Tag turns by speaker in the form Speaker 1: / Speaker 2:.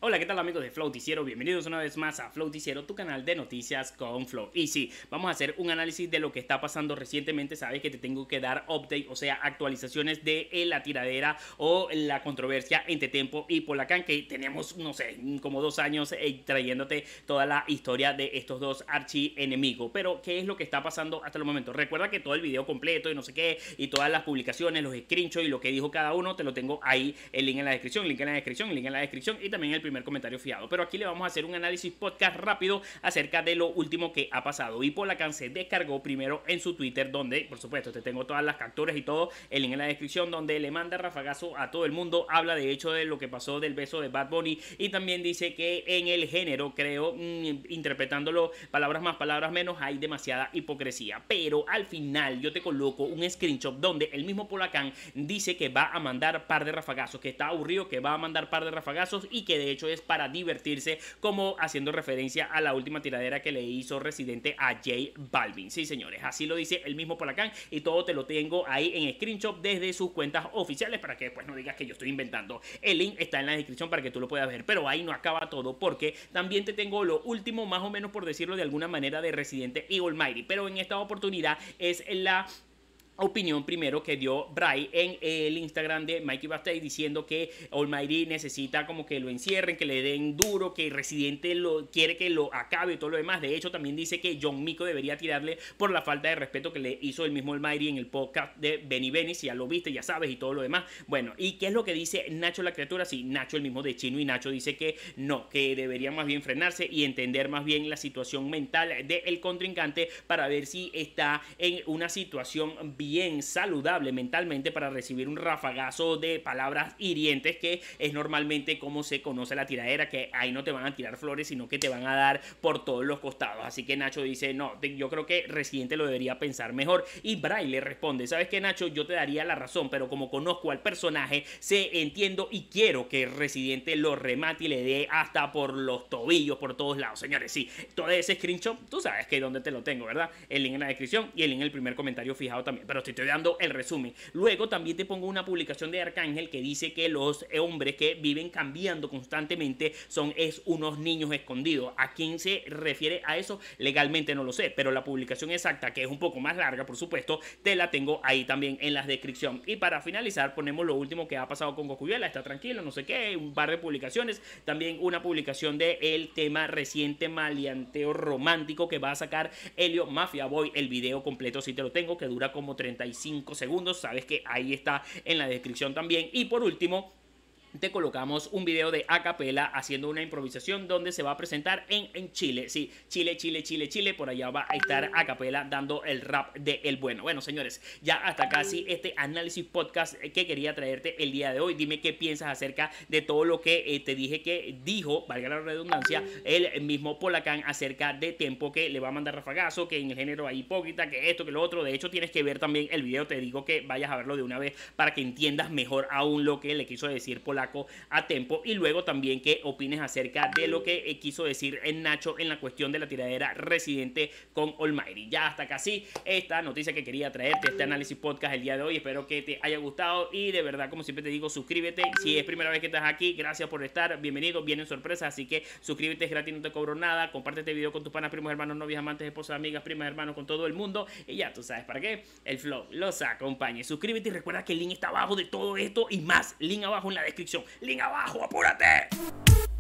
Speaker 1: Hola, ¿qué tal amigos de Flowticiero? Bienvenidos una vez más a Flowticiero, tu canal de noticias con Flow. Y sí, vamos a hacer un análisis de lo que está pasando recientemente. Sabes que te tengo que dar update, o sea, actualizaciones de la tiradera o la controversia entre Tempo y Pola Can, que tenemos, no sé, como 2 años trayéndote toda la historia de estos dos archienemigos. Pero, ¿qué es lo que está pasando hasta el momento? Recuerda que todo el video completo y no sé qué, y todas las publicaciones, los screenshots y lo que dijo cada uno, te lo tengo ahí, el link en la descripción, link en la descripción, link en la descripción y también el primer comentario fijado. Pero aquí le vamos a hacer un análisis podcast rápido acerca de lo último que ha pasado. Y Pola Can se descargó primero en su Twitter, donde por supuesto te tengo todas las capturas y todo, el link en la descripción, donde le manda rafagazo a todo el mundo. Habla de hecho de lo que pasó del beso de Bad Bunny y también dice que en el género, creo, interpretándolo palabras más, palabras menos, hay demasiada hipocresía. Pero al final yo te coloco un screenshot donde el mismo Pola Can dice que va a mandar par de rafagazos, que está aburrido, que va a mandar par de rafagazos y que de hecho es para divertirse, como haciendo referencia a la última tiradera que le hizo Residente a J Balvin. Sí, señores, así lo dice el mismo Pola Can y todo te lo tengo ahí en screenshot desde sus cuentas oficiales para que después no digas que yo estoy inventando. El link está en la descripción para que tú lo puedas ver, pero ahí no acaba todo, porque también te tengo lo último, más o menos por decirlo de alguna manera, de Residente y Almighty, pero en esta oportunidad es la opinión primero que dio Bray en el Instagram de Mikey Bastey, diciendo que Almighty necesita como que lo encierren, que le den duro, que Residente quiere que lo acabe y todo lo demás. De hecho también dice que John Mico debería tirarle por la falta de respeto que le hizo el mismo Almighty en el podcast de Benny Benny, si ya lo viste, ya sabes, y todo lo demás. Bueno, ¿y qué es lo que dice Nacho la criatura? Sí, Nacho, el mismo de Chino y Nacho, dice que no, que debería más bien frenarse y entender más bien la situación mental del contrincante para ver si está en una situación bien saludable mentalmente para recibir un rafagazo de palabras hirientes, que es normalmente como se conoce la tiradera, que ahí no te van a tirar flores, sino que te van a dar por todos los costados. Así que Nacho dice, no, yo creo que Residente lo debería pensar mejor. Y Bray le responde, ¿sabes qué, Nacho? Yo te daría la razón, pero como conozco al personaje, entiendo y quiero que Residente lo remate y le dé hasta por los tobillos, por todos lados. Señores, sí, todo ese screenshot, tú sabes que donde te lo tengo, ¿verdad? El link en la descripción y el link en el primer comentario fijado también, pero te estoy dando el resumen. Luego también te pongo una publicación de Arcángel que dice que los hombres que viven cambiando constantemente son unos niños escondidos. ¿A quién se refiere a eso? Legalmente no lo sé, pero la publicación exacta, que es un poco más larga, por supuesto, te la tengo ahí también en la descripción. Y para finalizar ponemos lo último que ha pasado con Gokuyela. Está tranquilo, no sé qué, un par de publicaciones. También una publicación de el tema reciente maleanteo romántico que va a sacar Helio Mafia Boy. El video completo sí te lo tengo, que dura como 35 segundos, sabes que ahí está en la descripción también. Y por último te colocamos un video de acapela haciendo una improvisación donde se va a presentar en Chile. Sí, Chile, por allá va a estar acapela dando el rap de El Bueno. Bueno, señores, ya hasta casi este análisis podcast que quería traerte el día de hoy. Dime qué piensas acerca de todo lo que te dije que dijo, valga la redundancia, el mismo Pola Can acerca de Tempo, que le va a mandar rafagazo, que en el género hay hipócrita, que esto, que lo otro. De hecho, tienes que ver también el video. Te digo que vayas a verlo de una vez para que entiendas mejor aún lo que le quiso decir Pola a Tempo, y luego también que opines acerca de lo que quiso decir en Nacho en la cuestión de la tiradera Residente con Almighty. Ya hasta casi esta noticia que quería traerte, este análisis podcast el día de hoy. Espero que te haya gustado y de verdad, como siempre te digo, suscríbete. Si es primera vez que estás aquí, gracias por estar, bienvenido, vienen sorpresas, así que suscríbete, es gratis, no te cobro nada. Comparte este video con tus panas, primos, hermanos, novias, amantes, esposas, amigas, primas, hermanos, con todo el mundo, y ya tú sabes para qué el flow los acompañe. Suscríbete y recuerda que el link está abajo de todo esto y más. Link abajo en la descripción. Link abajo, apúrate.